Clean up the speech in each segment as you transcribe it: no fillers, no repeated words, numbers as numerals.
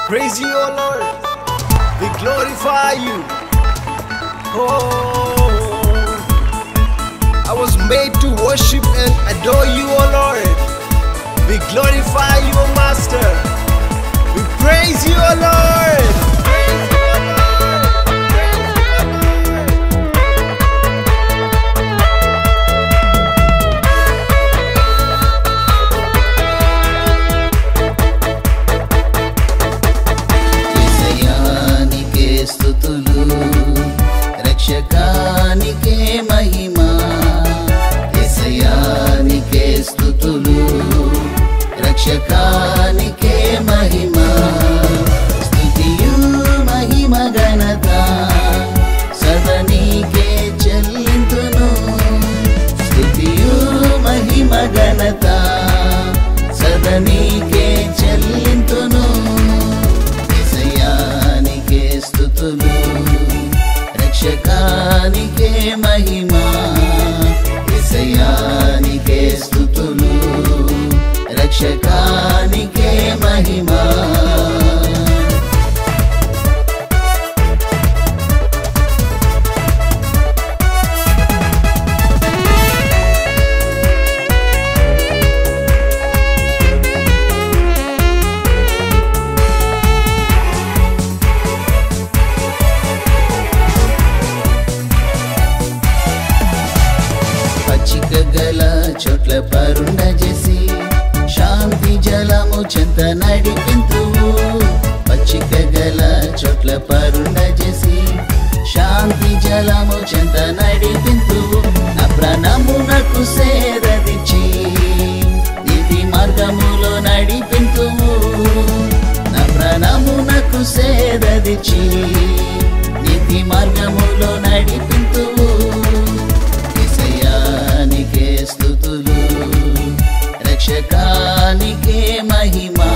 praise you, O Lord. We glorify you. Oh, I was made to worship and adore you, O Lord. We glorify you, O Master. We praise you, O Lord. రక్షకానికే మహిమా యేసయ్యానికే స్తుతులు రక్షకానికే మహిమా స్తుతియు మహిమ ఘనత సదనీకే చెల్లింతును స్తుతియు మహిమ ఘనత సదనీకే చెల్లింతును యేసయ్యానికే స్తుతులు రక్షకానికే మహిమా యేసయ్యానికే స్తుతులు రక్షకానికే మహిమా గల చోట్ల పరుండ చేసి శాంతి జలము చెంత నడిపింతువు పచ్చిక గల చోట్ల పరుండ చేసి శాంతి జలము చెంత నడిపింతువు నా ప్రాణమునకు సేదదిచ్చి నీతి మార్గములో నడిపింతువు నా ప్రాణమునకు సేదదిచ్చి నీతి మార్గములో నడిపింతువు స్తుతులు రక్షకానికే మహిమా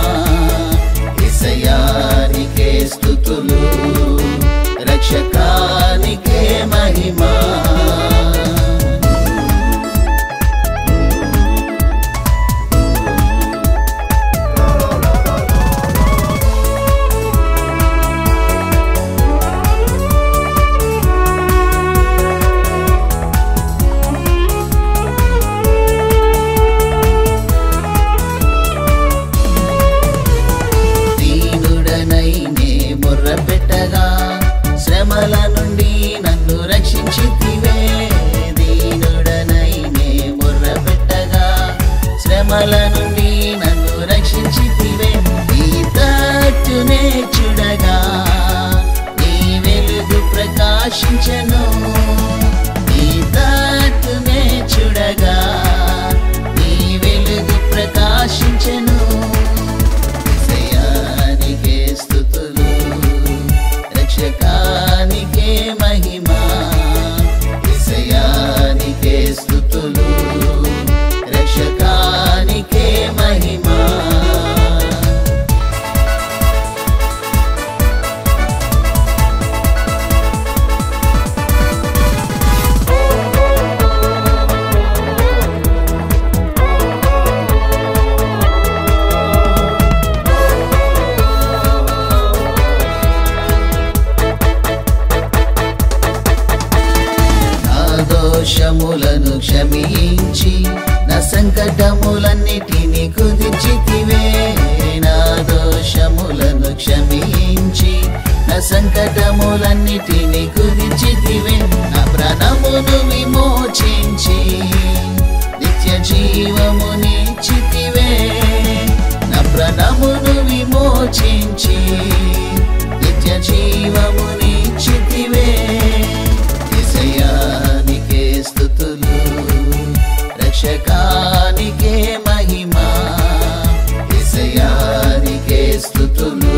యేసయ్యానికే స్తుతులు రక్షకానికే మహిమా శ్రమల నుండి నన్ను రక్షించితివే దీనుడనైనే మొర్ర పెట్టగా శ్రమల నుండి నన్ను రక్షించితివే ఈ తట్టునే చూడగా నీ వెలుగు ప్రకాశించెను ఈ తట్టునే చూడగా నీ వెలుగు ప్రకాశించెను యేసయ్యానికే స్తుతులు రక్షకానికే మహిమా యేసయ్యానికే స్తుతులు రక్షకానికే మహిమా దోషములను క్షమించి నా సంకటములన్నిటిని కుదిర్చితివే నా దోషములను క్షమించి నా సంకటములన్నిటిని కుదిర్చితివే నా ప్రాణమును విమోచించి నిత్య జీవమునిచ్చితివే నా ప్రాణమును విమోచించి నిత్య జీవమునిచ్చితివే యేసయ్యానికే స్తుతులు రక్షకానికే మహిమా యేసయ్యానికే స్తుతులు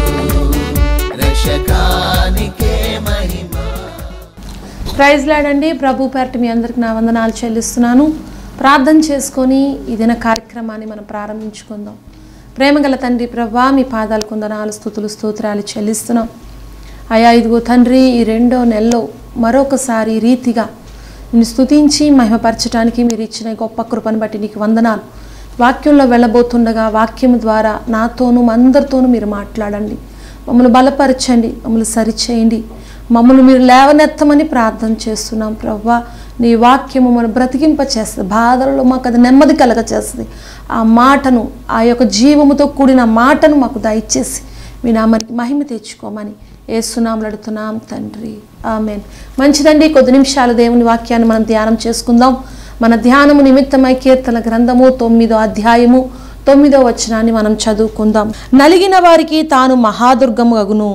రక్షకానికే మహిమా. ప్రైజ్ లార్డ్ అండి. ప్రభు పేరిట మీ అందరికి నా వందనాలు చెల్లిస్తున్నాను. ప్రార్థన చేసుకొని ఈ దిన కార్యక్రమాన్ని మనం ప్రారంభించుకుందాం. ప్రేమగల తండ్రి ప్రభువా, మీ పాదాలకు వందనాలు స్తుతులు స్తోత్రాలు చెల్లిస్తున్నాం అయ్యా. ఇదిగో తండ్రి, ఈ రెండో నెలలో మరొకసారి ఈ రీతిగా నిన్ను స్తుతించి మహిమపరచడానికి మీరు ఇచ్చిన గొప్ప కృపను బట్టి నీకు వందనాలు. వాక్యంలో వెళ్ళబోతుండగా వాక్యం ద్వారా నాతోనూ అందరితోనూ మీరు మాట్లాడండి. మమ్మల్ని బలపరచండి, మమ్మల్ని సరిచేయండి, మమ్మల్ని మీరు లేవనెత్తమని ప్రార్థన చేస్తున్నాం ప్రభువా. నీ వాక్యము మనం బ్రతికింప చేస్తుంది, బాధలలో మాకు అది నెమ్మది కలగ చేస్తుంది. ఆ మాటను, ఆ యొక్క జీవముతో కూడిన మాటను మాకు దయచేసి మీ నామానికి మహిమ తెచ్చుకోమని యేసునామములో అడుగుతున్నాం తండ్రి, ఆమేన్. మంచిదండి, కొద్ది నిమిషాలు దేవుని వాక్యాన్ని మనం ధ్యానం చేసుకుందాం. మన ధ్యానము నిమిత్తమై కీర్తన గ్రంథము 9వ అధ్యాయము 9వ వచనాన్ని మనం చదువుకుందాం. నలిగిన వారికి తాను మహాదుర్గమగును,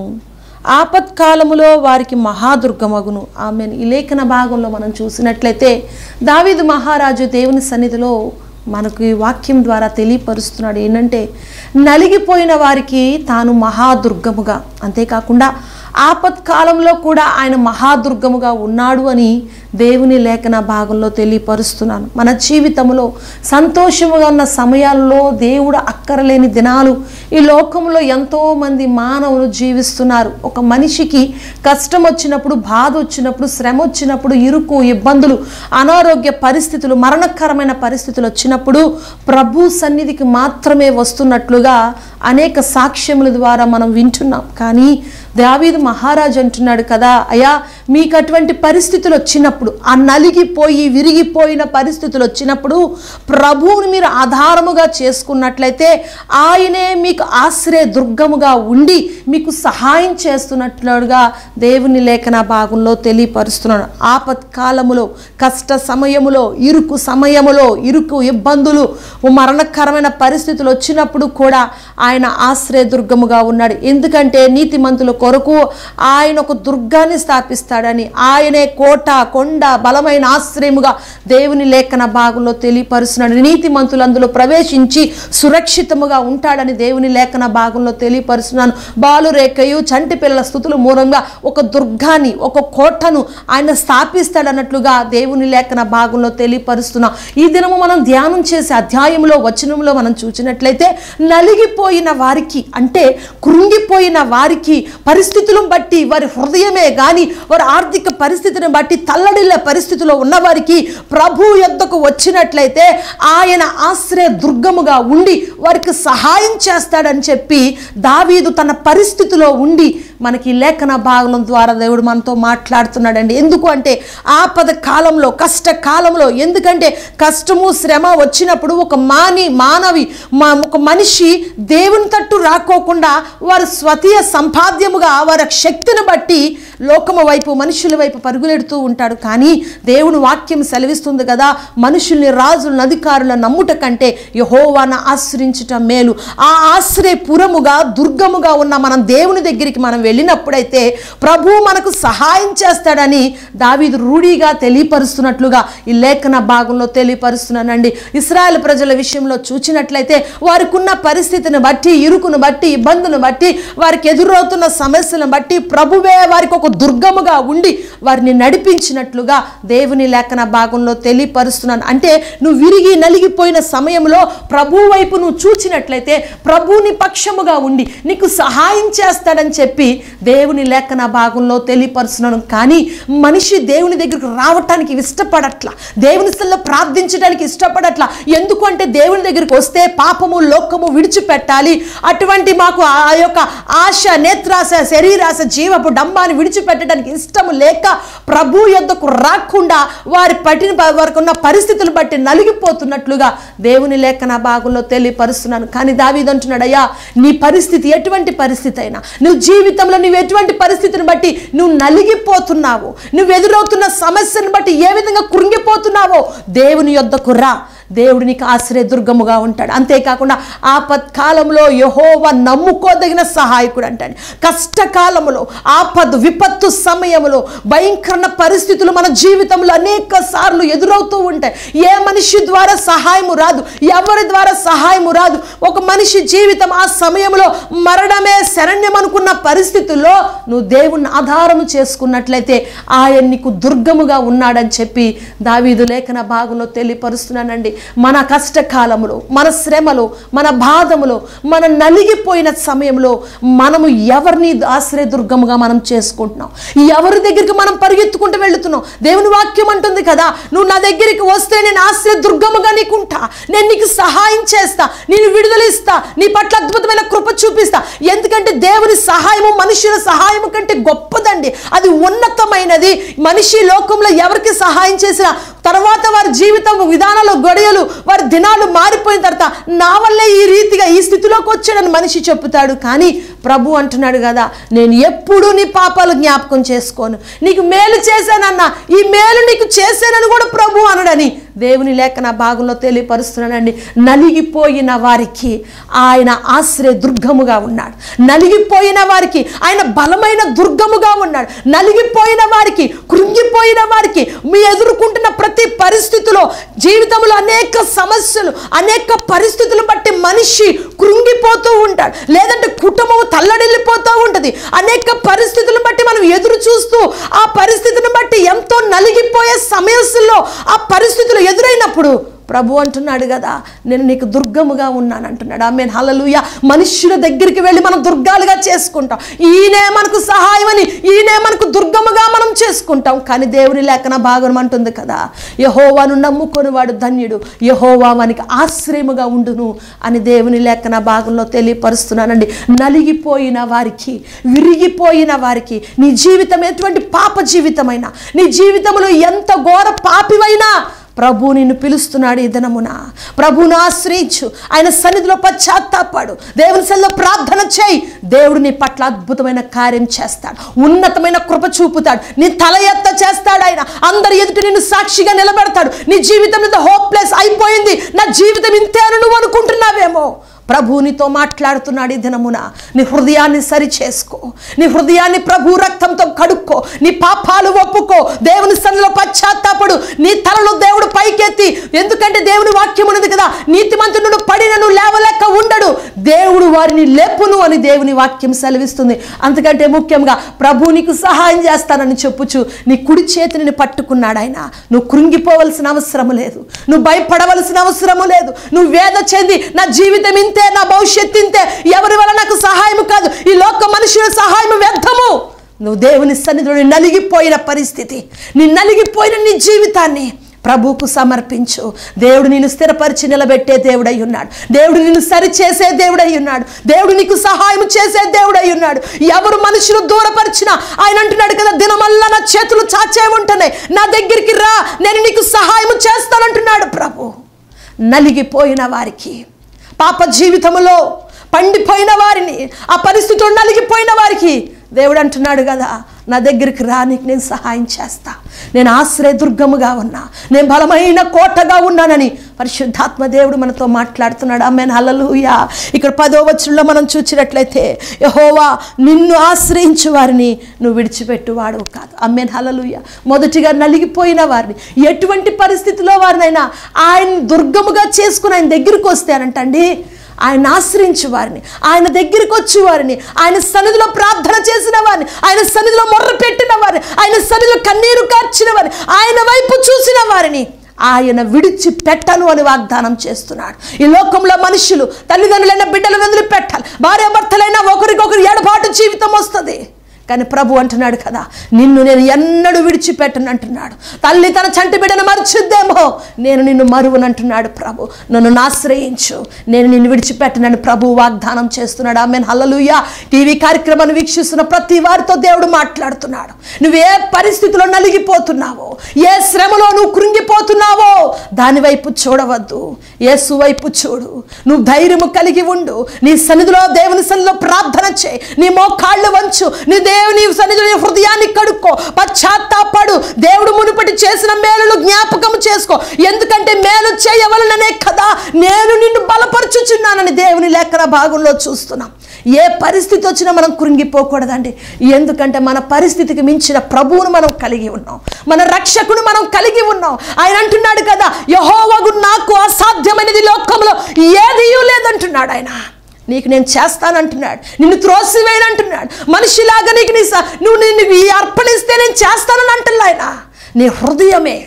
ఆపత్కాలములో వారికి మహాదుర్గమగును. ఆమేన్. ఈ లేఖన భాగంలో మనం చూసినట్లయితే దావీదు మహారాజు దేవుని సన్నిధిలో మనకు ఈ వాక్యం ద్వారా తెలియపరుస్తున్నాడు ఏంటంటే, నలిగిపోయిన వారికి తాను మహాదుర్గముగా, అంతేకాకుండా ఆపత్కాలంలో కూడా ఆయన మహాదుర్గముగా ఉన్నాడు అని దేవుని లేఖన భాగంలో తెలియపరుస్తున్నాను. మన జీవితంలో సంతోషముగా ఉన్న సమయాల్లో దేవుడు అక్కరలేని దినాలు ఈ లోకంలో ఎంతోమంది మానవులు జీవిస్తున్నారు. ఒక మనిషికి కష్టం వచ్చినప్పుడు, బాధ వచ్చినప్పుడు, శ్రమ వచ్చినప్పుడు, ఇరుకు, ఇబ్బందులు, అనారోగ్య పరిస్థితులు, మరణకరమైన పరిస్థితులు వచ్చినప్పుడు ప్రభు సన్నిధికి మాత్రమే వస్తున్నట్లుగా అనేక సాక్ష్యముల ద్వారా మనం వింటున్నాం. కానీ దావీదు మహారాజు అంటున్నాడు కదా, అయ్యా మీకు అటువంటి పరిస్థితులు వచ్చినప్పుడు, ఆ నలిగిపోయి విరిగిపోయిన పరిస్థితులు వచ్చినప్పుడు ప్రభువుని మీరు ఆధారముగా చేసుకున్నట్లయితే ఆయనే మీకు ఆశ్రయ దుర్గముగా ఉండి మీకు సహాయం చేస్తున్నట్లుగా దేవుని లేఖన భాగంలో తెలియపరుస్తున్నాడు. ఆపత్కాలములో, కష్ట సమయములో, ఇరుకు సమయములో, ఇరుకు ఇబ్బందులు, మరణకరమైన పరిస్థితులు వచ్చినప్పుడు కూడా ఆయన ఆశ్రయ దుర్గముగా ఉన్నాడు. ఎందుకంటే నీతిమంతుల కొరకు ఆయన ఒక దుర్గాన్ని స్థాపిస్తాడని, ఆయనే కోట, కొండ, బలమైన ఆశ్రయముగా దేవుని లేఖన భాగంలో తెలియపరుస్తున్నాడు. నీతిమంతులు అందులో ప్రవేశించి సురక్షితముగా ఉంటాడని దేవుని లేఖన భాగంలో తెలియపరుస్తున్నాను. బాలురేఖయు చంటి పిల్లల స్థుతుల మూలంగా ఒక దుర్గాన్ని, ఒక కోటను ఆయన స్థాపిస్తాడన్నట్లుగా దేవుని లేఖన భాగంలో తెలియపరుస్తున్నాం. ఈ దినము మనం ధ్యానం చేసే అధ్యాయంలో, వచనంలో మనం చూసినట్లయితే నలిగిపోయిన వారికి, అంటే కృంగిపోయిన వారికి, పరిస్థితులను బట్టి, వారి హృదయమే కానీ వారి ఆర్థిక పరిస్థితిని బట్టి తల్లడిల్లే పరిస్థితిలో ఉన్నవారికి ప్రభు యొద్దకు వచ్చినట్లయితే ఆయన ఆశ్రయ దుర్గముగా ఉండి వారికి సహాయం చేస్తాడని చెప్పి దావీదు తన పరిస్థితిలో ఉండి మనకి లేఖన భాగం ద్వారా దేవుడు మనతో మాట్లాడుతున్నాడండి. ఎందుకు అంటే ఆపద కాలంలో, కష్టకాలంలో, ఎందుకంటే కష్టము శ్రమ వచ్చినప్పుడు ఒక ఒక మనిషి దేవుని తట్టు రాకోకుండా వారు స్వతీయ సంపాద్యముగా వారి శక్తిని బట్టి లోకము వైపు, మనుషుల వైపు పరుగులెడుతూ ఉంటాడు. కానీ దేవుని వాక్యం సెలవిస్తుంది కదా, మనుషుల్ని, రాజులను, అధికారులను నమ్ముట కంటే యెహోవాను ఆశ్రయించటం మేలు. ఆ ఆశ్రయపురముగా, దుర్గముగా ఉన్న మనం దేవుని దగ్గరికి మనం వెళ్ళినప్పుడైతే ప్రభు మనకు సహాయం చేస్తాడని దావీదు రూఢిగా తెలియపరుస్తున్నట్లుగా ఈ లేఖన భాగంలో తెలియపరుస్తున్నానండి. ఇశ్రాయేలు ప్రజల విషయంలో చూచినట్లయితే వారికి ఉన్న పరిస్థితిని బట్టి, ఇరుకును బట్టి, ఇబ్బందులను బట్టి, వారికి ఎదురవుతున్న సమస్యలను బట్టి ప్రభువే వారికి ఒక దుర్గముగా ఉండి వారిని నడిపించినట్లుగా దేవుని లేఖన భాగంలో తెలియపరుస్తున్నాను. అంటే నువ్వు విరిగి నలిగిపోయిన సమయంలో ప్రభు వైపు నువ్వు చూచినట్లయితే ప్రభుని పక్షముగా ఉండి నీకు సహాయం చేస్తాడని చెప్పి దేవుని లేఖన భాగంలో తెలియపరుస్తున్నాను. కానీ మనిషి దేవుని దగ్గరకు రావటానికి ఇష్టపడట్లా, దేవుని స్థలంలో ప్రార్థించడానికి ఇష్టపడట్లా. ఎందుకు అంటే దేవుని దగ్గరికి వస్తే పాపము, లోకము విడిచిపెట్టాలి, అటువంటి మాకు ఆ యొక్క ఆశ, నేత్రాశ, శరీరాశ, జీవపు డంబాన్ని విడిచిపెట్టడానికి ఇష్టము లేక ప్రభు యొద్దకు రాకుండా వారికి ఉన్న పరిస్థితులు బట్టి నలిగిపోతున్నట్లుగా దేవుని లేఖన భాగంలో తెలియపరుస్తున్నాను. కానీ దావీదు అంటున్నాడు, అయ్యా నీ పరిస్థితి ఎటువంటి పరిస్థితి అయినా, నువ్వు జీవితంలో నువ్వు ఎటువంటి పరిస్థితిని బట్టి నువ్వు నలిగిపోతున్నావో, నువ్వు ఎదురవుతున్న సమస్యను బట్టి ఏ విధంగా కృంగిపోతున్నావో దేవుని యొద్దకు రా. దేవుడు నీకు ఆశ్రయ దుర్గముగా ఉంటాడు. అంతేకాకుండా ఆపత్కాలంలో యెహోవా నమ్ముకోదగిన సహాయకుడు అంటాడు. కష్టకాలంలో, విపత్తు సమయంలో, భయంకర పరిస్థితులు మన జీవితంలో అనేక సార్లు ఎదురవుతూ ఉంటాయి. ఏ మనిషి ద్వారా సహాయము రాదు, ఎవరి ద్వారా సహాయము రాదు. ఒక మనిషి జీవితం ఆ సమయంలో మరణమే శరణ్యం అనుకున్న పరిస్థితుల్లో నువ్వు దేవుణ్ణి ఆధారము చేసుకున్నట్లయితే ఆయన నీకు దుర్గముగా ఉన్నాడని చెప్పి దావీదు లేఖన భాగంలో తెలియపరుస్తున్నానండి. మన కష్టకాలంలో, మన శ్రమలో, మన బాధములో, మన నలిగిపోయిన సమయంలో మనము ఎవరిని ఆశ్రయదుర్గముగా మనం చేసుకుంటున్నాం? ఎవరి దగ్గరికి మనం పరిగెత్తుకుంటూ వెళుతున్నాం? దేవుని వాక్యం అంటుంది కదా, నువ్వు నా దగ్గరికి వస్తే నేను ఆశ్రయదుర్గముగా నీకుంటా, నేను నీకు సహాయం చేస్తా, నేను విడుదలిస్తా, నీ పట్ల అద్భుతమైన కృప చూపిస్తా. ఎందుకంటే దేవుని సహాయము మనుషుల సహాయము కంటే గొప్పదండి. అది ఉన్నతమైనది. మనిషి లోకంలో ఎవరికి సహాయం చేసినా తర్వాత వారి జీవితం విధానాలు, గడియలు, వారి దినాలు మారిపోయిన తర్వాత నా వల్లే ఈ రీతిగా ఈ స్థితిలోకి వచ్చాడని మనిషి చెప్తాడు. కానీ ప్రభు అంటున్నాడు కదా, నేను ఎప్పుడూ నీ పాపాలు జ్ఞాపకం చేసుకోను, నీకు మేలు చేశానన్నా ఈ మేలు నీకు చేశానని కూడా ప్రభు అనడని దేవుని లేఖన భాగంలో తెలియపరుస్తున్నానండి. నలిగిపోయిన వారికి ఆయన ఆశ్రయ దుర్గముగా ఉన్నాడు. నలిగిపోయిన వారికి ఆయన బలమైన దుర్గముగా ఉన్నాడు. నలిగిపోయిన వారికి, కృంగిపోయిన వారికి, మీ ఎదుర్కొంటున్న ప్రతి పరిస్థితిలో, జీవితంలో అనేక సమస్యలు, అనేక పరిస్థితులు బట్టి మనిషి కృంగిపోతూ ఉంటాడు, లేదంటే కుటుంబం తల్లడిల్లిపోతూ ఉంటుంది. అనేక పరిస్థితులను బట్టి మనం ఎదురు చూస్తూ ఆ పరిస్థితిని బట్టి ఎంతో నలిగిపోయే సమస్యల్లో ఆ పరిస్థితులు ఎదురైనప్పుడు ప్రభు అంటున్నాడు కదా, నేను నీకు దుర్గముగా ఉన్నాను అంటున్నాడు. ఆమేన్, హల్లెలూయా. మనుష్యుల దగ్గరికి వెళ్ళి మనం దుర్గాలుగా చేసుకుంటాం. ఈయనే మనకు సహాయం అని, ఈయనే మనకు దుర్గముగా మనం చేసుకుంటాం. కానీ దేవుని లేఖన భాగం అంటుంది కదా, యెహోవాను నమ్ముకొని వాడు ధన్యుడు, యెహోవా వానికి ఆశ్రయముగా ఉండును అని దేవుని లేఖన భాగంలో తెలియపరుస్తున్నానండి. నలిగిపోయిన వారికి, విరిగిపోయిన వారికి, నీ జీవితం ఎటువంటి పాప జీవితమైనా, నీ జీవితంలో ఎంత ఘోర పాపివైనా ప్రభు నిన్ను పిలుస్తున్నాడు. ఈ దినమున ప్రభువును ఆశ్రయించు, ఆయన సన్నిధిలో పశ్చాత్తాపడు, దేవుని సన్నిధిలో ప్రార్థన చేయి. దేవుడు నీ పట్ల అద్భుతమైన కార్యం చేస్తాడు, ఉన్నతమైన కృప చూపుతాడు, నీ తల ఎత్త చేస్తాడు. ఆయన అందరి ఎదుట నిన్ను సాక్షిగా నిలబెడతాడు. నీ జీవితం మీద హోప్లెస్ అయిపోయింది, నా జీవితం ఇంతే అని నువ్వు అనుకుంటున్నావేమో, ప్రభు నీతో మాట్లాడుతున్నాడు. ఈ దినమున నీ హృదయాన్ని సరి చేసుకో, నీ హృదయాన్ని ప్రభు రక్తంతో కడుక్కో, నీ పాపాలు ఒప్పుకో, దేవుని సన్నిధిలో పశ్చాత్తాపడు, నీ తలను దేవుడు పైకెత్తి. ఎందుకంటే దేవుని వాక్యం ఉన్నది కదా, నీతిమంతుడు పడినను లేవలేక ఉండడు, దేవుడు వారిని లేపును అని దేవుని వాక్యం సెలవిస్తుంది. అంతకంటే ముఖ్యంగా ప్రభు నీకు సహాయం చేస్తానని చెప్పుచు నీ కుడి చేతిని పట్టుకున్నాడు ఆయన. నువ్వు కృంగిపోవలసిన అవసరం లేదు, నువ్వు భయపడవలసిన అవసరం లేదు, నువ్వు వేద చెంది నా జీవితం ఇంతే, నా భవిష్యత్తు ఇంతే, ఎవరి వల్ల నాకు సహాయం కాదు, ఈ లోక మనుషుల సహాయం వ్యర్థము. నువ్వు దేవుని సన్నిధిలో నలిగిపోయిన పరిస్థితి, నీ నలిగిపోయిన నీ జీవితాన్ని ప్రభువుకు సమర్పించు. దేవుడు నిన్ను స్థిరపరిచి నిలబెట్టే దేవుడై ఉన్నాడు. దేవుడు నిన్ను సరిచేసే దేవుడై ఉన్నాడు. దేవుడు నీకు సహాయం చేసే దేవుడై ఉన్నాడు. ఎవరు మనుషులు దూరపరిచినా ఆయన అంటున్నాడు కదా, దినమల్లా నా చేతులు చాచే ఉంటున్నాయి, నా దగ్గరికి రా, నేను నీకు సహాయం చేస్తానంటున్నాడు ప్రభు. నలిగిపోయిన వారికి, పాప జీవితంలో పండిపోయిన వారిని, ఆ పరిస్థితుల్లో నలిగిపోయిన వారికి దేవుడు అంటున్నాడు కదా, నా దగ్గరికి రా, నీకు నేను సహాయం చేస్తా, నేను ఆశ్రయ దుర్గముగా ఉన్నా, నేను బలమైన కోటగా ఉన్నానని పరిశుద్ధాత్మ దేవుడు మనతో మాట్లాడుతున్నాడు. ఆమేన్, హల్లెలూయా. ఇక్కడ 10వ వచనంలో మనం చూసినట్లయితే, యెహోవా నిన్ను ఆశ్రయించు వారిని నువ్వు విడిచిపెట్టువాడు కాదు. ఆమేన్, హల్లెలూయా. మొదటిగా నలిగిపోయిన వారిని, ఎటువంటి పరిస్థితిలో వారినైనా ఆయన దుర్గముగా చేసుకుని ఆయన దగ్గరికి వస్తానంటండి, ఆయన ఆశ్రయించు వారిని, ఆయన దగ్గరికి వచ్చి వారిని, ఆయన సన్నిధిలో ప్రార్థన చేసిన వారిని, ఆయన సన్నిధిలో మొర్ర పెట్టిన వారిని, ఆయన సన్నిధిలో కన్నీరు కార్చిన వారిని, ఆయన వైపు చూసిన వారిని ఆయన విడిచిపెట్టను అని వాగ్దానం చేస్తున్నాడు. ఈ లోకంలో మనుషులు తల్లిదండ్రులైన బిడ్డలు వదిలిపెట్టాలి, భార్యాభర్తలైనా ఒకరికొకరు ఎడబాటు జీవితం వస్తుంది. కానీ ప్రభు అంటున్నాడు కదా, నిన్ను నేను ఎన్నడూ విడిచిపెట్టను అంటున్నాడు. తల్లి తన చంటి బిడ్డను మర్చిద్దేమో, నేను నిన్ను మరువను అంటున్నాడు ప్రభు. నన్ను ఆశ్రయించు, నేను నిన్ను విడిచిపెట్టనని ప్రభు వాగ్దానం చేస్తున్నాడు. ఆమేన్, హల్లెలూయా. టీవీ కార్యక్రమాన్ని వీక్షిస్తున్న ప్రతి వారితో దేవుడు మాట్లాడుతున్నాడు. నువ్వు ఏ పరిస్థితిలో నలిగిపోతున్నావో, ఏ శ్రమలో నువ్వు కృంగిపోతున్నావో దాని వైపు చూడవద్దు, యేసు వైపు చూడు. నువ్వు ధైర్యము కలిగి ఉండు, నీ సన్నిధిలో దేవుని సన్నిధిలో ప్రార్థన చేయి, నీ మోకాళ్ళు వంచు, నీ దేవుని సన్నిధిలో హృదయాన్ని కడుక్కో, పశ్చాత్తాపడు, దేవుడు మునుపటి చేసిన మేలును జ్ఞాపకం చేసుకో. ఎందుకంటే మేలు చేయవలననే కదా నేను నిన్ను బలపరచుచున్నానని దేవుని లేఖన భాగంలో చూస్తున్నాం. ఏ పరిస్థితి వచ్చినా మనం కృంగిపోకూడదండి. ఎందుకంటే మన పరిస్థితికి మించిన ప్రభువును మనం కలిగి ఉన్నాం, మన రక్షకును మనం కలిగి ఉన్నాం. ఆయన అంటున్నాడు కదా, యెహోవాకు నాకు అసాధ్యమైనది లోకంలో ఏదీ లేదంటున్నాడు. ఆయన నీకు నేను చేస్తానంటున్నాడు, నిన్ను త్రోసివేయనంటున్నాడు. మనిషిలాగా నీకు నువ్వు నిన్ను అర్పణిస్తే నేను చేస్తానని అంటున్నా. ఆయన నీ హృదయమే,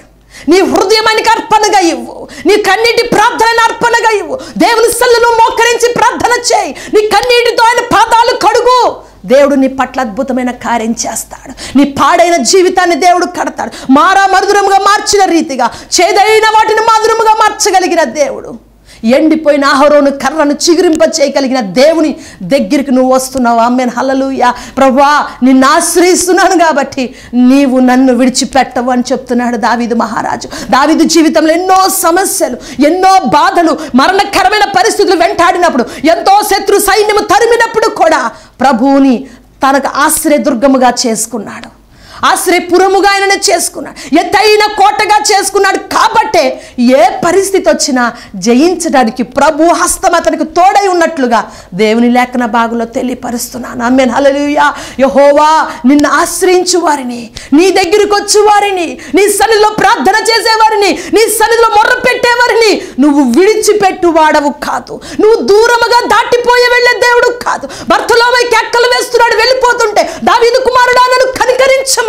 నీ హృదయానికి అర్పణగా ఇవ్వు, నీ కన్నీటి ప్రార్థనను అర్పణగా ఇవ్వు. దేవుని సన్నిధిలో మోకరించి ప్రార్థన చేయి. నీ కన్నీటితో ఆయన పాదాలు కడుగు. దేవుడు నీ పట్ల అద్భుతమైన కార్యం చేస్తాడు. నీ పాడైన జీవితాన్ని దేవుడు కడతాడు. మధురముగా మార్చిన రీతిగా చేదైన వాటిని మధురముగా మార్చగలిగిన దేవుడు, ఎండిపోయిన అహరోను కర్రను చిగురింప చేయగలిగిన దేవుని దగ్గరికి నువ్వు వస్తున్నావు. ఆమేన్, హల్లెలూయా. ప్రభువా, నిన్ను ఆశ్రయిస్తున్నాను కాబట్టి నీవు నన్ను విడిచిపెట్టవు అని చెప్తున్నాడు దావీదు మహారాజు. దావీదు జీవితంలో ఎన్నో సమస్యలు, ఎన్నో బాధలు, మరణకరమైన పరిస్థితులు వెంటాడినప్పుడు, ఎంతో శత్రు సైన్యము తరిమినప్పుడు కూడా ప్రభువుని తనకు ఆశ్రయదుర్గముగా చేసుకున్నాడు. ఆశ్రయపురముగా ఆయననే చేసుకున్నాడు. ఎత్తైన కోటగా చేసుకున్నాడు. కాబట్టే ఏ పరిస్థితి వచ్చినా జయించడానికి ప్రభు హస్తం అతనికి తోడై ఉన్నట్లుగా దేవుని లేఖన భాగంలో తెలియపరుస్తున్నాను. ఆమేన్, హల్లెలూయా. యెహోవా నిన్ను ఆశ్రయించు వారిని, నీ దగ్గరికి వచ్చి వారిని, నీ సన్నిధిలో ప్రార్థన చేసేవారిని, నీ సన్నిధిలో మొర్ర పెట్టేవారిని నువ్వు విడిచిపెట్టు వాడవు కాదు. నువ్వు దూరముగా దాటిపోయే వెళ్ళే దేవుడు కాదు. బర్తలోమై కేకలు వేస్తున్నాడు వెళ్ళిపోతుంటే, దావీదు కుమారుడా నన్ను కనికరించమని.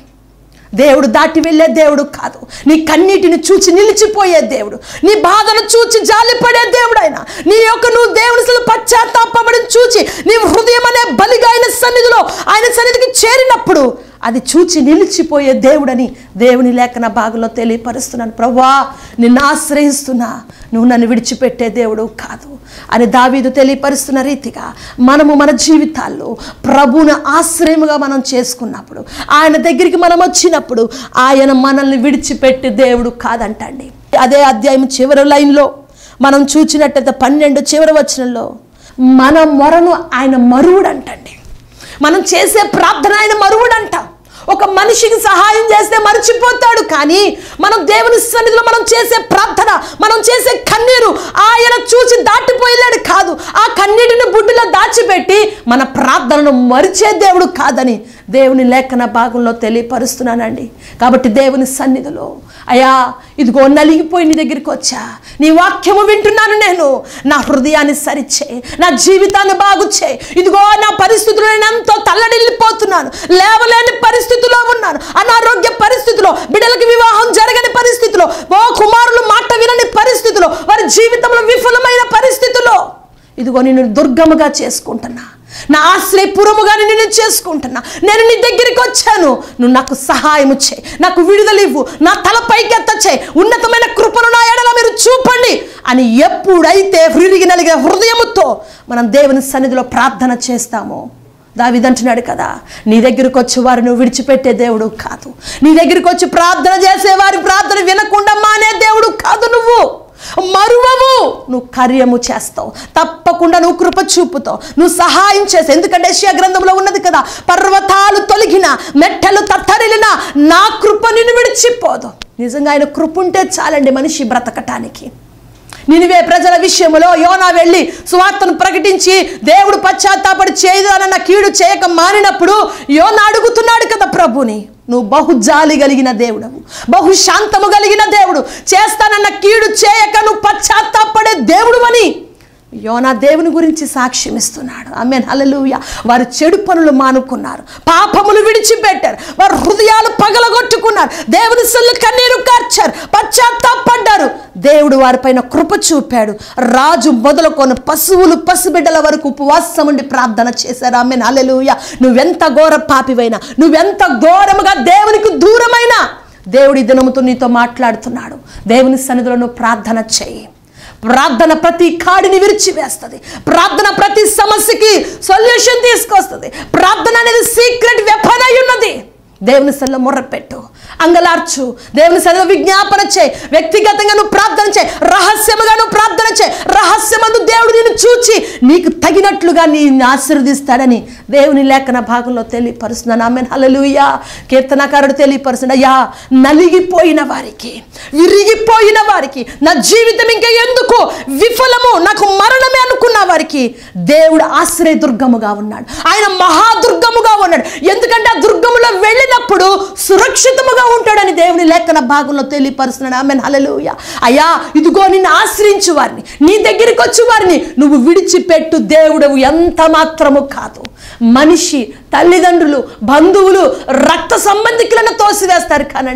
దేవుడు దాటి వెళ్ళే దేవుడు కాదు. నీ కన్నీటిని చూచి నిలిచిపోయే దేవుడు, నీ బాధను చూచి జాలిపడే దేవుడు. ఆయన నువ్వు దేవుని పశ్చాత్తాపడి చూచి నీ హృదయం అనే బలిగా ఆయన సన్నిధికి చేరినప్పుడు అది చూచి నిలిచిపోయే దేవుడని దేవుని లేఖన భాగంలో తెలియపరుస్తున్నాను. ప్రభువా, నిన్ను ఆశ్రయిస్తున్నా, నువ్వు నన్ను విడిచిపెట్టే దేవుడు కాదు అని దావీదు తెలియపరుస్తున్న రీతిగా మనము మన జీవితాల్లో ప్రభువును ఆశ్రయముగా మనం చేసుకున్నప్పుడు, ఆయన దగ్గరికి మనం వచ్చినప్పుడు ఆయన మనల్ని విడిచిపెట్టే దేవుడు కాదంటండి. అదే అధ్యాయం చివరి లైన్లో మనం చూచినట్టయితే 12 చివరి వచనంలో మన మొరను ఆయన మరువుడు అంటండి. మనం చేసే ప్రార్థన ఆయన మరువుడు అంట. ఒక మనిషికి సహాయం చేస్తే మర్చిపోతాడు, కానీ మనం దేవుని సన్నిధిలో మనం చేసే ప్రార్థన, మనం చేసే కన్నీరు ఆయన చూసి దాటిపోయలేడు కాదు. ఆ కన్నీటిని బుడ్డిలో దాచిపెట్టి మన ప్రార్థనను మరిచే దేవుడు కాదని దేవుని లేఖన భాగంలో తెలియపరుస్తున్నానండి. కాబట్టి దేవుని సన్నిధిలో, అయ్యా ఇదిగో నలిగిపోయి నీ దగ్గరికి వచ్చా, నీ వాక్యము వింటున్నాను, నేను నా హృదయాన్ని సరిచేయి, నా జీవితాన్ని బాగు చేయి. ఇదిగో నా పరిస్థితుల్లో నేను ఎంతో తల్లడిల్లిపోతున్నాను, లేవలేని పరిస్థితిలో ఉన్నాను, అనారోగ్య పరిస్థితిలో, బిడ్డలకు వివాహం జరగని పరిస్థితిలో, ఓ కుమారులు మాట వినని పరిస్థితిలో, వారి జీవితంలో విఫలమైన పరిస్థితిలో, ఇదిగో నేను దుర్గముగా చేసుకుంటున్నా, నా ఆశ్రయపురముగా నేను చేసుకుంటున్నా, నేను నీ దగ్గరికి వచ్చాను, నువ్వు నాకు సహాయము చేయి, నాకు విడుదల ఇవ్వు, నా తల పైకెత్త చేయి, ఉన్నతమైన కృపను నా ఎడల మీరు చూపండి అని ఎప్పుడైతే విరిగి నలిగిన హృదయముతో మనం దేవుని సన్నిధిలో ప్రార్థన చేస్తామో, దావీదు అంటున్నాడు కదా, నీ దగ్గరికి వచ్చి వారు నువ్వు విడిచిపెట్టే దేవుడు కాదు, నీ దగ్గరికి వచ్చి ప్రార్థన చేసేవారి ప్రార్థన వినకుండా మానే దేవుడు కాదు. నువ్వు మరువవు, నువ్వు కార్యము చేస్తావు, తప్పకుండా నువ్వు కృప చూపుతావు, నువ్వు సహాయం చేస్తావు. ఎందుకంటే యెషయా గ్రంథంలో ఉన్నది కదా, పర్వతాలు తొలగిన, మెట్టలు తత్తరిలిన, నా కృప నిన్ను విడిచిపోదు. నిజంగా ఆయన కృప ఉంటే చాలండి మనిషి బ్రతకటానికి. నినివే ప్రజల విషయంలో యోనా వెళ్ళి సువార్తను ప్రకటించి దేవుడు పశ్చాత్తాపడి చేయదనన్న కీడు చేయక మానినప్పుడు యోనా అడుగుతున్నాడు కదా ప్రభుని, నువ్వు బహు జాలి కలిగిన దేవుడవు, బహు శాంతము కలిగిన దేవుడు, చేస్తానన్న కీడు చేయక నువ్వు పశ్చాత్తాపడే దేవుడు అని యోనా దేవుని గురించి సాక్ష్యం ఇస్తున్నాడు. ఆమేన్, హల్లెలూయా. వారు చెడు పనులు మానుకున్నారు, పాపములు విడిచిపెట్టారు, వారు హృదయాలు పగలగొట్టుకున్నారు, దేవుని సొల్లు కన్నీరు కార్చారు, పశ్చాత్తాపడ్డారు. దేవుడు వారిపైన కృప చూపాడు. రాజు మొదలుకొని పశువులు పసిబిడ్డల వరకు ఉపవాసం ఉండి ప్రార్థన చేశారు. ఆమేన్, హల్లెలూయా. నువ్వెంత ఘోర పాపివైనా, నువ్వెంత ఘోరముగా దేవునికి దూరమైనా, దేవుడి దినముతో నీతో మాట్లాడుతున్నాడు. దేవుని సన్నిధిలో నువ్వు ప్రార్థన చేయి. ప్రార్థన ప్రతి కాడిని విరిచివేస్తుంది, ప్రార్థన ప్రతి సమస్యకి సొల్యూషన్ తీసుకొస్తుంది. ప్రార్థన అనేది సీక్రెట్ వెపన్ అయి ఉన్నది. దేవుని సన్నిధిలో మొర్రపెట్టు, అంగలార్చు, దేవుని సన్నిధిలో విజ్ఞాపన చేయి, వ్యక్తిగతంగా నువ్వు ప్రార్థన చేయి, రహస్యముగా నువ్వు ప్రార్థన చేయి. రహస్యమందు దేవుడు నిన్ను చూచి నీకు తగినట్లుగా నిన్ను ఆశీర్వదిస్తాడని దేవుని లేఖన భాగంలో తెలియపరుస్తున్నాను. ఆమేన్, హల్లెలూయా. కీర్తనకారుడు తెలియపరుస్తున్నాడు, అయ్యా నలిగిపోయిన వారికి, విరిగిపోయిన వారికి, నా జీవితం ఇంకా ఎందుకు విఫలము, నాకు మరణమే అనుకున్న వారికి దేవుడు ఆశ్రయదుర్గముగా ఉన్నాడు, ఆయన మహాదుర్గముగా ఉన్నాడు. ఎందుకంటే ఆ దుర్గములో వెళ్ళినప్పుడు సురక్షితముగా ఉంటాడని దేవుని లేఖన భాగంలో తెలియపరుస్తున్నాడు. ఆమేన్, హల్లెలూయా. అయ్యా ఇదిగో నిన్ను ఆశ్రయించు వారిని, నీ దగ్గరికి వచ్చి వారిని నువ్వు విడిచిపెట్టు దేవుడవు ఎంత మాత్రము కాదు. మనిషి తల్లిదండ్రులు, బంధువులు, రక్త సంబంధికులను తోసివేస్తారు కానండి,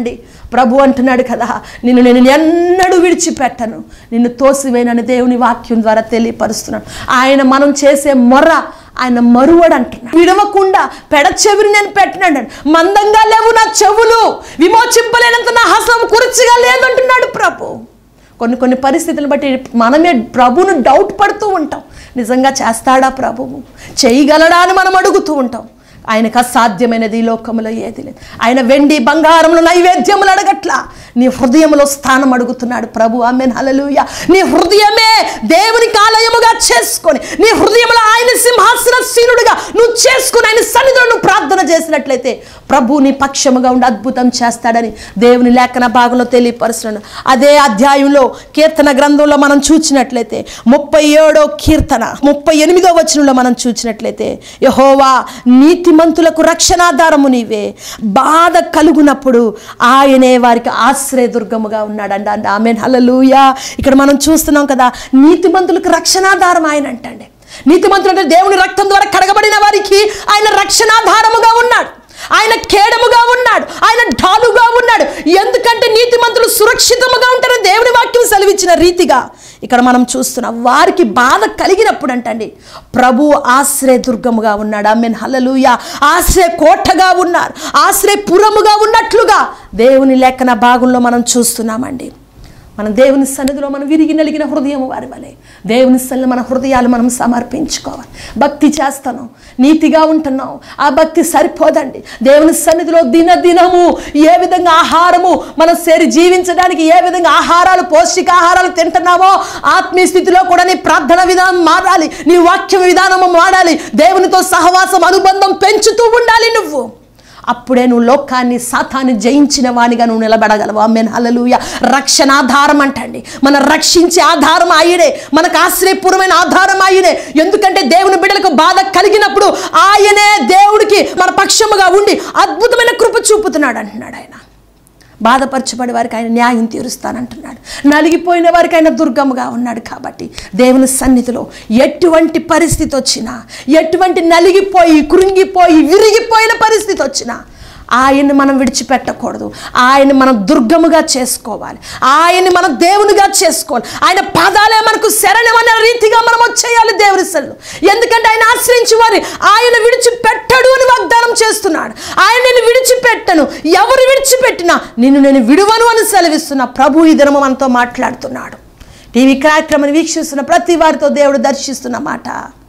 ప్రభు అంటున్నాడు కదా, నిన్ను నేను ఎన్నడూ విడిచిపెట్టను, నిన్ను తోసివేనని దేవుని వాక్యం ద్వారా తెలియపరుస్తున్నాడు. ఆయన మనం చేసే మొర్ర ఆయన మరువడు అంటున్నాడు. విడవకుండా పెడచెవిని నేను పెట్టినాడు. మందంగా లేవు నా చెవులు, విమోచింపలేనంత నా హస్తం కుర్చీగా లేదంటున్నాడు ప్రభు. కొన్ని పరిస్థితులను బట్టి మనమే ప్రభువును డౌట్ పడుతూ ఉంటాం. నిజంగా చేస్తాడా ప్రభువు, చేయగలడా అని మనం అడుగుతూ ఉంటాం. ఆయనకు అసాధ్యమైనది ఈ లోకంలో ఏది లేదు. ఆయన వెండి బంగారంలో నైవేద్యములు అడగట్లా, నీ హృదయంలో స్థానం అడుగుతున్నాడు ప్రభు. ఆమేన్, హల్లెలూయా. నీ హృదయమే దేవునికి ఆలయముగా చేసుకొని, నీ హృదయంలో ఆయన సింహాసనశీనుడిగా నువ్వు చేసుకుని ఆయన సన్నిధిలో నువ్వు ప్రార్థన చేసినట్లయితే ప్రభు నీ పక్షముగా ఉండి అద్భుతం చేస్తాడని దేవుని లేఖన భాగంలో తెలియపరుస్తున్నాడు. అదే అధ్యాయంలో కీర్తన గ్రంథంలో మనం చూసినట్లయితే 37వ కీర్తన 38వ వచనంలో మనం చూసినట్లయితే, యెహోవా నీతిమంతులకు రక్షణాధారము నీవే, బాధ కలుగునప్పుడు ఆయనే వారికి ఆశ్రయదుర్గముగా ఉన్నాడండి. ఆమేన్, హల్లెలూయా. ఇక్కడ మనం చూస్తున్నాం కదా, నీతిమంతులకు రక్షణాధారం ఆయన అంటండి. నీతిమంతులు అంటే దేవుని రక్తం ద్వారా కడగబడిన వారికి ఆయన రక్షణాధారముగా ఉన్నాడు, ఆయన కేడముగా ఉన్నాడు, ఆయన ఢాలుగా ఉన్నాడు. ఎందుకంటే నీతిమంతులు సురక్షితముగా ఉంటారని దేవుని వాక్యం సెలవిచ్చిన రీతిగా ఇక్కడ మనం చూస్తున్నాం. వారికి బాధ కలిగినప్పుడు అంటండి ప్రభు ఆశ్రయదుర్గముగా ఉన్నాడు. ఆమేన్, హల్లెలూయా. ఆశ్రయ కోటగా ఉన్నారు, ఆశ్రయపురముగా ఉన్నట్లుగా దేవుని లేఖన భాగంలో మనం చూస్తున్నామండి. మనం దేవుని సన్నిధిలో మనం విరిగి నలిగిన హృదయం వారి వలె దేవుని సన్నిధిలో మన హృదయాలు మనం సమర్పించుకోవాలి. భక్తి చేస్తాను, నీతిగా ఉంటున్నాం, ఆ భక్తి సరిపోదండి. దేవుని సన్నిధిలో దినదినము ఏ విధంగా ఆహారము మనం జీవించడానికి ఏ విధంగా ఆహారాలు, పౌష్టికాహారాలు తింటున్నామో ఆత్మీయ స్థితిలో కూడా నీ ప్రార్థన విధానం మారాలి, నీ వాక్యం విధానము మారాలి. దేవునితో సహవాసం, అనుబంధం పెంచుతూ ఉండాలి నువ్వు. అప్పుడే నువ్వు లోకాన్ని, సాతాన్ని జయించిన వానిగా నువ్వు నిలబడగలవు. ఆమేన్, హల్లెలూయా. రక్షణాధారం అంటండి, మన రక్షించే ఆధారం ఆయనే, మనకు ఆశ్రయపూర్వమైన ఆధారం ఆయనే. ఎందుకంటే దేవుని బిడ్డలకు బాధ కలిగినప్పుడు ఆయనే దేవుడికి మన పక్షముగా ఉండి అద్భుతమైన కృప చూపుతున్నాడు అంటున్నాడు. ఆయన బాధపరచబడి వారికి ఆయన న్యాయం తీరుస్తానంటున్నాడు. నలిగిపోయిన వారికి ఆయన దుర్గముగా ఉన్నాడు. కాబట్టి దేవుని సన్నిధిలో ఎటువంటి పరిస్థితి వచ్చినా, ఎటువంటి నలిగిపోయి, కృంగిపోయి, విరిగిపోయిన పరిస్థితి వచ్చినా ఆయన్ని మనం విడిచిపెట్టకూడదు. ఆయన్ని మనం దుర్గముగా చేసుకోవాలి, ఆయన్ని మనం దేవునిగా చేసుకోవాలి. ఆయన పాదాలే మనకు శరణమనే రీతిగా మనం వచ్చేయాలి దేవుని సన్నిధిలో. ఎందుకంటే ఆయన ఆశ్రయించి వారి ఆయన విడిచిపెట్టడు అని వాగ్దానం చేస్తున్నాడు. ఆయన నేను విడిచిపెట్టను, ఎవరు విడిచిపెట్టినా నిన్ను నేను విడువను అని సెలవిస్తున్నా. ప్రభు ఈ దినము మనతో మాట్లాడుతున్నాడు. టీవీ కార్యక్రమాన్ని వీక్షిస్తున్న ప్రతి వారితో దేవుడు దర్శిస్తున్న మాట,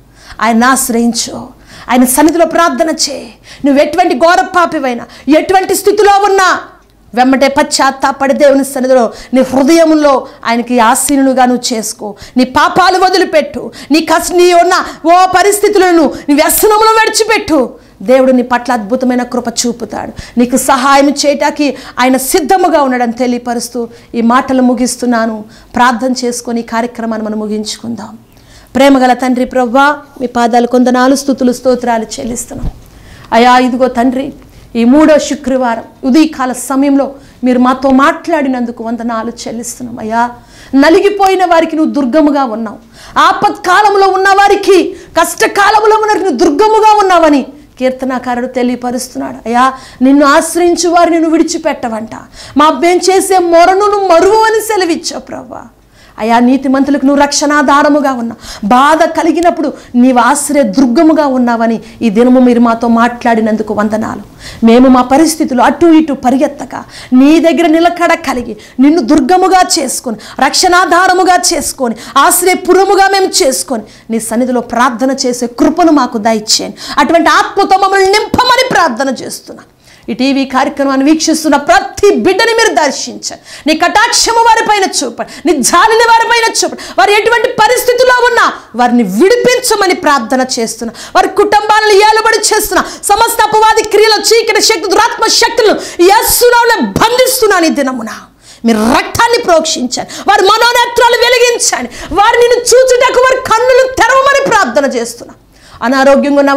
ఆయన ఆశ్రయించు, ఆయన సన్నిధిలో ప్రార్థన చేయి. నువ్వు ఎటువంటి ఘోర పాపివైనా, ఎటువంటి స్థితిలో ఉన్నా వెమ్మటే పశ్చాత్తాపడి దేవుని సన్నిధిలో నీ హృదయంలో ఆయనకి ఆసీనులుగా నువ్వు చేసుకో. నీ పాపాలు వదిలిపెట్టు, నీ ఉన్న ఓ పరిస్థితులను, నీ వ్యసనములను విడిచిపెట్టు. దేవుడు నీ పట్ల అద్భుతమైన కృప చూపుతాడు. నీకు సహాయం చేయటానికి ఆయన సిద్ధముగా ఉన్నాడని తెలియపరుస్తూ ఈ మాటలు ముగిస్తున్నాను. ప్రార్థన చేసుకొని ఈ కార్యక్రమాన్ని మనం ముగించుకుందాం. ప్రేమగల తండ్రి ప్రభువా, మీ పాదాలు కొందనాలు స్తుతులు స్తోత్రాలు చెల్లిస్తున్నాం. అయా ఇదిగో తండ్రి, ఈ 3వ శుక్రవారం ఉదయకాల సమయంలో మీరు మాతో మాట్లాడినందుకు వందనాలు చెల్లిస్తున్నాం. అయ్యా నలిగిపోయిన వారికి నువ్వు దుర్గముగా ఉన్నావు, ఆపత్కాలంలో ఉన్న వారికి, కష్టకాలంలో ఉన్న వారికి నువ్వు దుర్గముగా ఉన్నావని కీర్తనాకారుడు తెలియపరుస్తున్నాడు. అయ్యా నిన్ను ఆశ్రయించు వారిని నువ్వు విడిచిపెట్టవంట, మా మేము చేసే మొరను నువ్వు మరువు అని సెలవిచ్చావు ప్రభువా. అయా నీతిమంతులకు నువ్వు రక్షణాధారముగా ఉన్నావు, బాధ కలిగినప్పుడు నీవు ఆశ్రయ దుర్గముగా ఉన్నావని ఈ దినము మీరు మాతో మాట్లాడినందుకు వందనాలు. మేము మా పరిస్థితులు అటు ఇటు పరిగెత్తక నీ దగ్గర నిలకడ కలిగి నిన్ను దుర్గముగా చేసుకొని, రక్షణాధారముగా చేసుకొని, ఆశ్రయపురముగా మేము చేసుకొని నీ సన్నిధిలో ప్రార్థన చేసే కృపను మాకు దయచేయండి. అటువంటి ఆత్మతో మమ్మల్ని నింపమని ప్రార్థన చేస్తున్నా. ఈ టీవీ కార్యక్రమాన్ని వీక్షిస్తున్న ప్రతి బిడ్డని మీరు దర్శించండి, నీ కటాక్షము వారిపైన చూపండి, నీ జాలిని వారిపైన చూపండి. వారు ఎటువంటి పరిస్థితుల్లో ఉన్నా వారిని విడిపించమని ప్రార్థన చేస్తున్నా. వారి కుటుంబాలను ఏలుబడి చేస్తున్నా. సమస్త అపవాది క్రియలు, చీకటి శక్తి, దురాత్మ శక్తులను యేసునామములో బంధిస్తున్నాను. ఈ దినమున మీరు రక్తాన్ని ప్రోక్షించండి, వారి మనోనేత్రాలు వెలిగించండి, వారిని చూచుటకు వారి కన్నులు తెరవమని ప్రార్థన చేస్తున్నా. అనారోగ్యంగా ఉన్న వారిని ముట్టి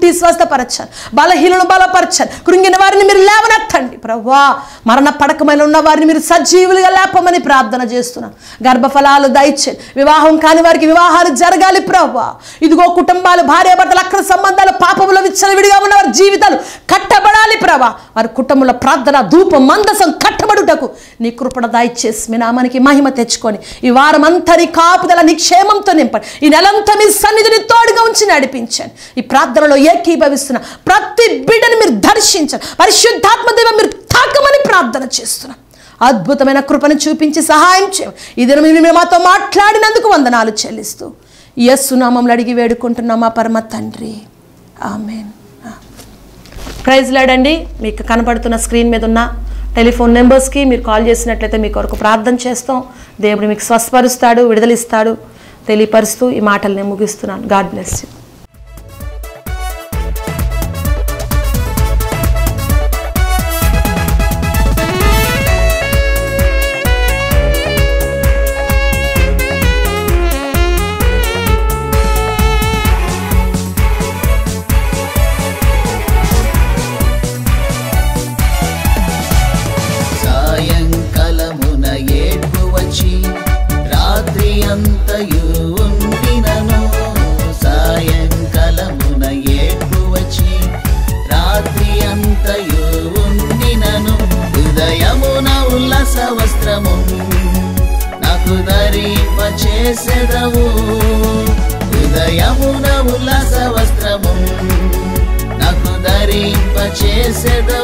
ముట్టి స్వస్థపరచండి, బలహీనను బలపరచండి, కృంగిన వారిని మీరు లేవనెత్తండి ప్రభువా. మరణ పడకమైన ఉన్న వారిని మీరు సజీవులుగా లేపమని ప్రార్థన చేస్తున్నాను. గర్భఫలాలు దయచేయండి, వివాహం కాని వారికి వివాహాలు జరగాలి ప్రభువా. ఇదిగో కుటుంబాలు, భార్యాభర్తలు, అక్రమ సంబంధాలు, పాపములో విచ్చలవిడిగా ఉన్న వారి జీవితాలు కట్టబడాలి ప్రభా. వారి కుటుంబంలో ప్రార్థన ధూపం మందసం కట్టబడుటకు నీ కృపణ దయచేసి మీ నామానికి మహిమ తెచ్చుకొని ఈ వారం అంతా నీ కాపుదల నీ క్షేమంతో నింపండి. ఈ నెలంతా మీ సన్నిధిని తోడుగా ఉంచి నడిపించండి. ఈ ప్రార్థనలో ఏకీభవిస్తున్న ప్రతి బిడ్డని మీరు దర్శించండి. పరిశుద్ధాత్మ దేవ మీరు తాకమని ప్రార్థన చేస్తున్నాం. అద్భుతమైన కృపను చూపించి సహాయం చేయండి. ఈ దినం మీరు మాతో మాట్లాడినందుకు వందనాలు చెల్లిస్తూ యేసు నామములో అడిగి వేడుకుంటున్నాం మా పరమ తండ్రి, ఆమేన్. Praise lord. మీకు కనబడుతున్న స్క్రీన్ మీద ఉన్న టెలిఫోన్ నెంబర్స్కి మీరు కాల్ చేసినట్లయితే మీ కొరకు ప్రార్థన చేస్తాం. దేవుడు మీకు స్వస్థపరుస్తాడు, విడుదలిస్తాడు తెలియపరుస్తూ ఈ మాటలు నేను ముగిస్తున్నాను. God bless you. వస్త్రము నాకు ధరింపచేసెదవు, హృదయమున ఉల్లాస వస్త్రము నాకు ధరింపచేసెదవు.